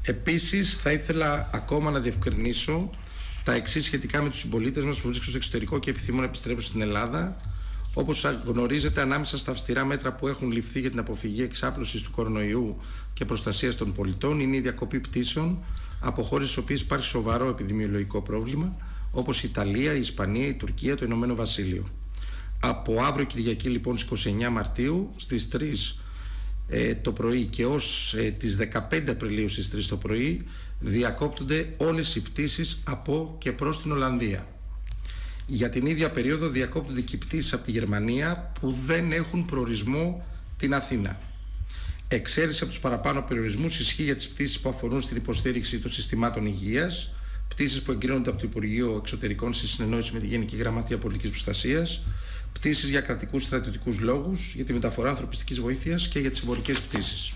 Επίσης, θα ήθελα ακόμα να διευκρινίσω τα εξής σχετικά με τους συμπολίτες μας που βρίσκονται στο εξωτερικό και επιθυμούν να επιστρέψουν στην Ελλάδα. Όπως γνωρίζετε, ανάμεσα στα αυστηρά μέτρα που έχουν ληφθεί για την αποφυγή εξάπλωσης του κορονοϊού και προστασίας των πολιτών είναι η διακοπή πτήσεων από χώρες στις οποίες υπάρχει σοβαρό επιδημιολογικό πρόβλημα, όπως η Ιταλία, η Ισπανία, η Τουρκία, το Ηνωμένο Βασίλειο. Από αύριο Κυριακή, λοιπόν, στις 29 Μαρτίου, στις 3 το πρωί και ως τις 15 Απριλίου στις 3 το πρωί διακόπτονται όλες οι πτήσεις από και προς την Ολλανδία. Για την ίδια περίοδο διακόπτονται και οι πτήσεις από τη Γερμανία που δεν έχουν προορισμό την Αθήνα. Εξαίρεση από τους παραπάνω περιορισμούς ισχύει για τις πτήσεις που αφορούν στην υποστήριξη των συστημάτων υγείας, πτήσεις που εγκρίνονται από το Υπουργείο Εξωτερικών στη συνεννόηση με τη Γενική Γραμματεία Πολιτικής Προστασίας, πτήσεις για κρατικούς στρατιωτικούς λόγους, για τη μεταφορά ανθρωπιστικής βοήθειας και για τις εμπορικές πτήσεις.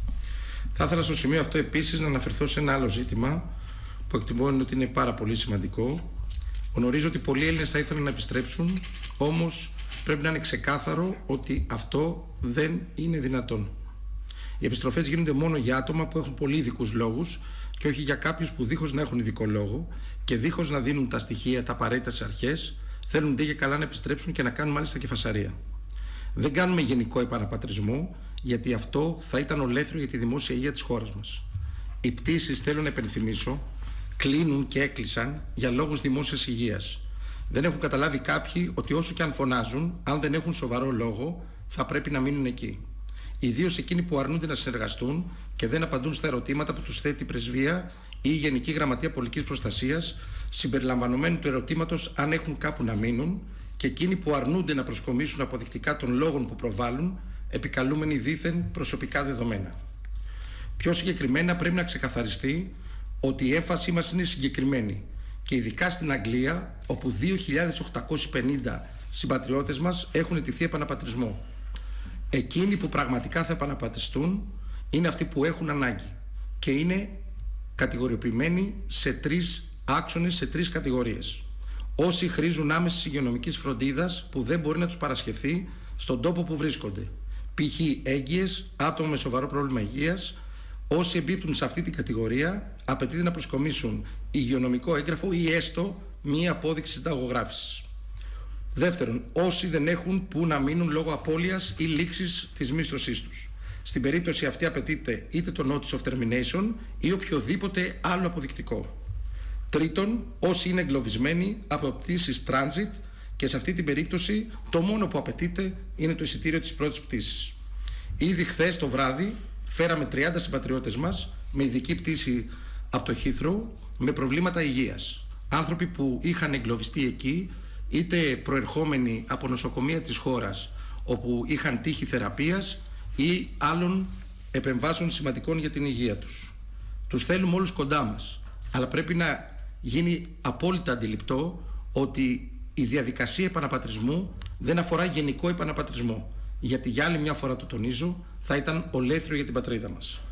Θα ήθελα στο σημείο αυτό επίσης να αναφερθώ σε ένα άλλο ζήτημα που εκτιμώ ότι είναι πάρα πολύ σημαντικό. Γνωρίζω ότι πολλοί Έλληνες θα ήθελαν να επιστρέψουν, όμως πρέπει να είναι ξεκάθαρο ότι αυτό δεν είναι δυνατόν. Οι επιστροφές γίνονται μόνο για άτομα που έχουν πολύ ειδικούς λόγους και όχι για κάποιους που δίχως να έχουν ειδικό λόγο και δίχως να δίνουν τα στοιχεία, τα απαραίτητα στις αρχές, θέλουν ντε και καλά να επιστρέψουν και να κάνουν μάλιστα και φασαρία. Δεν κάνουμε γενικό επαναπατρισμό, γιατί αυτό θα ήταν ολέθριο για τη δημόσια υγεία της χώρας μας. Οι πτήσεις, θέλω να υπενθυμίσω, κλείνουν και έκλεισαν για λόγους δημόσιας υγείας. Δεν έχουν καταλάβει κάποιοι ότι όσο και αν φωνάζουν, αν δεν έχουν σοβαρό λόγο, θα πρέπει να μείνουν εκεί. Ιδίως εκείνοι που αρνούνται να συνεργαστούν και δεν απαντούν στα ερωτήματα που τους θέτει η Πρεσβεία ή η Γενική Γραμματεία Πολιτικής Προστασίας, συμπεριλαμβανομένου του ερωτήματος αν έχουν κάπου να μείνουν, και εκείνοι που αρνούνται να προσκομίσουν αποδεικτικά των λόγων που προβάλλουν, επικαλούμενοι δήθεν προσωπικά δεδομένα. Πιο συγκεκριμένα, πρέπει να ξεκαθαριστεί ότι η έμφασή μας είναι συγκεκριμένη και ειδικά στην Αγγλία, όπου 2.850 συμπατριώτες μας έχουν αιτηθεί επαναπατρισμό. Εκείνοι που πραγματικά θα επαναπατριστούν είναι αυτοί που έχουν ανάγκη και είναι κατηγοριοποιημένοι σε 3 άξονες, σε 3 κατηγορίες. Όσοι χρήζουν άμεσης υγειονομικής φροντίδας που δεν μπορεί να τους παρασχεθεί στον τόπο που βρίσκονται, π.χ. έγκυες, άτομα με σοβαρό πρόβλημα υγείας. Όσοι εμπίπτουν σε αυτή την κατηγορία απαιτείται να προσκομίσουν υγειονομικό έγγραφο ή έστω μία απόδειξη συνταγογράφησης. Δεύτερον, όσοι δεν έχουν που να μείνουν λόγω απώλειας ή λήξης της μίσθωσής τους. Στην περίπτωση αυτή απαιτείται είτε το notice of termination ή οποιοδήποτε άλλο αποδεικτικό. Τρίτον, όσοι είναι εγκλωβισμένοι από πτήσεις transit και σε αυτή την περίπτωση το μόνο που απαιτείται είναι το εισιτήριο της πρώτης πτήσης. Ήδη χθες το βράδυ φέραμε 30 συμπατριώτες μας με ειδική πτήση από το Heathrow με προβλήματα υγείας. Άνθρωποι που είχαν εγκλωβιστεί εκεί, είτε προερχόμενοι από νοσοκομεία της χώρας όπου είχαν τύχη θεραπείας ή άλλων επεμβάσεων σημαντικών για την υγεία τους. Τους θέλουμε όλους κοντά μας, αλλά πρέπει να γίνει απόλυτα αντιληπτό ότι η διαδικασία επαναπατρισμού δεν αφορά γενικό επαναπατρισμό, γιατί για άλλη μια φορά το τονίζω, θα ήταν ολέθριο για την πατρίδα μας.